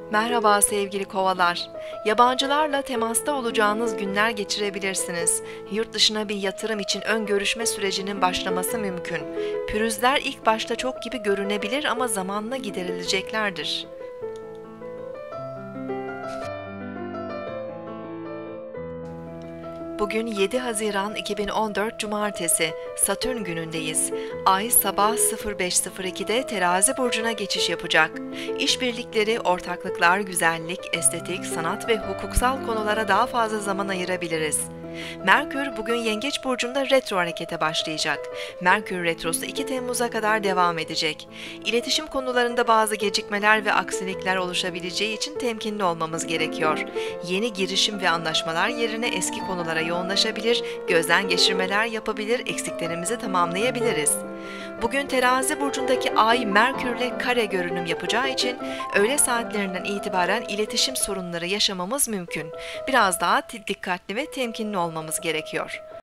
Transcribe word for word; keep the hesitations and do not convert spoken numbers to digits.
Merhaba sevgili kovalar. Yabancılarla temasta olacağınız günler geçirebilirsiniz. Yurt dışına bir yatırım için ön görüşme sürecinin başlaması mümkün. Pürüzler ilk başta çok gibi görünebilir ama zamanla giderileceklerdir. Bugün yedi Haziran iki bin on dört Cumartesi, Satürn günündeyiz. Ay sabah sıfır beş sıfır ikide Terazi burcuna geçiş yapacak. İşbirlikleri, ortaklıklar, güzellik, estetik, sanat ve hukuksal konulara daha fazla zaman ayırabiliriz. Merkür bugün Yengeç burcunda retro harekete başlayacak. Merkür retrosu iki Temmuz'a kadar devam edecek. İletişim konularında bazı gecikmeler ve aksilikler oluşabileceği için temkinli olmamız gerekiyor. Yeni girişim ve anlaşmalar yerine eski konulara yoğunlaşabilir, gözden geçirmeler yapabilir, eksiklerimizi tamamlayabiliriz. Bugün Terazi burcundaki Ay Merkürle kare görünüm yapacağı için öğle saatlerinden itibaren iletişim sorunları yaşamamız mümkün. Biraz daha dikkatli ve temkinli olmamız gerekiyor.